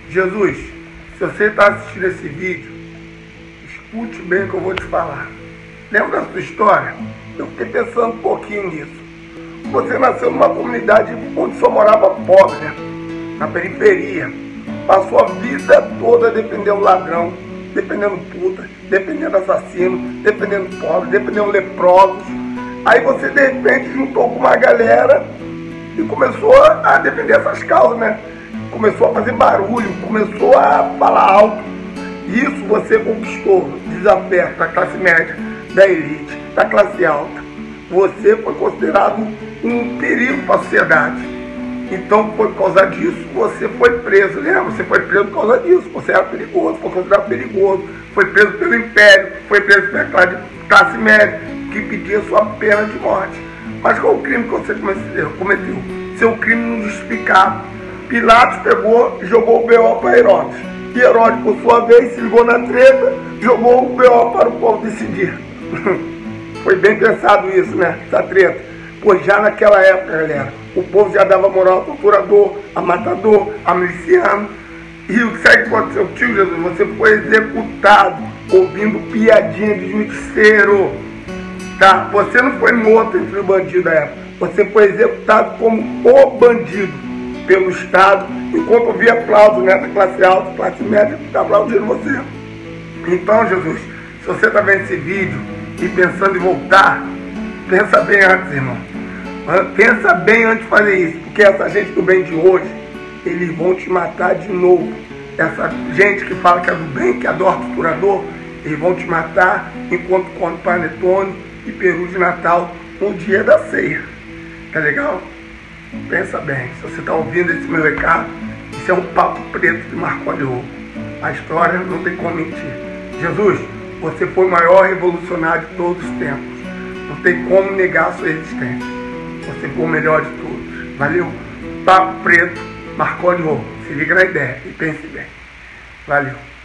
Jesus, se você está assistindo esse vídeo, escute bem o que eu vou te falar. Lembra da sua história? Eu fiquei pensando um pouquinho nisso. Você nasceu numa comunidade onde só morava pobre, né? Na periferia. Passou a vida toda defendendo ladrão, defendendo puta, defendendo assassino, defendendo pobre, defendendo leprosos. Aí você de repente juntou com uma galera e começou a defender essas causas, né? Começou a fazer barulho, começou a falar alto. Isso você conquistou desafeto da classe média, da elite, da classe alta. Você foi considerado um perigo para a sociedade. Então, por causa disso, você foi preso, lembra? Você foi preso por causa disso. Você era perigoso, foi considerado perigoso. Foi preso pelo Império, foi preso pela classe média, que pedia sua pena de morte. Mas qual o crime que você cometeu? Seu crime não justificado. Pilatos pegou e jogou o B.O. para Herodes. E Herodes, por sua vez, se ligou na treta, jogou o B.O. para o povo decidir. Foi bem pensado isso, né? Essa treta. Pois já naquela época, galera, o povo já dava moral ao torturador, a matador, a miliciano. E o que sabe que aconteceu contigo, Jesus? Você foi executado ouvindo piadinha de justiceiro. Tá? Você não foi morto entre os bandidos da época. Você foi executado como o bandido pelo Estado, enquanto ouvia aplausos, né, da classe alta, classe média, que aplaudindo você. Então, Jesus, se você está vendo esse vídeo e pensando em voltar, pensa bem antes, irmão. Pensa bem antes de fazer isso, porque essa gente do bem de hoje, eles vão te matar de novo. Essa gente que fala que é do bem, que adora torturador, eles vão te matar enquanto come panetone e peru de Natal no dia da ceia. Tá legal? Pensa bem, se você está ouvindo esse meu recado, isso é um papo preto de Marconi Rolo. A história não tem como mentir. Jesus, você foi o maior revolucionário de todos os tempos. Não tem como negar a sua existência. Você foi o melhor de todos. Valeu? Papo preto, Marconi Rolo. Se liga na ideia e pense bem. Valeu.